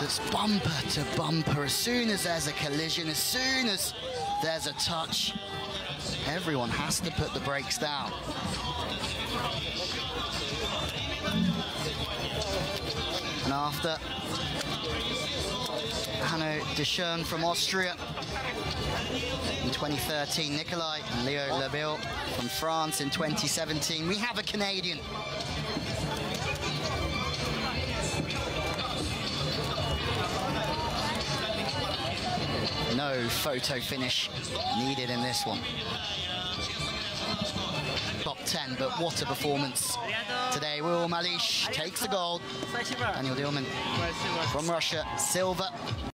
It's bumper to bumper. As soon as there's a collision, as soon as there's a touch, everyone has to put the brakes down. And after Hanno Deschern from Austria in 2013, Nicolai and Leo Labille from France in 2017, we have a Canadian. No photo finish needed in this one. Top 10, but what a performance today. Will Malisch takes the gold. Daniel Dillman from Russia, silver.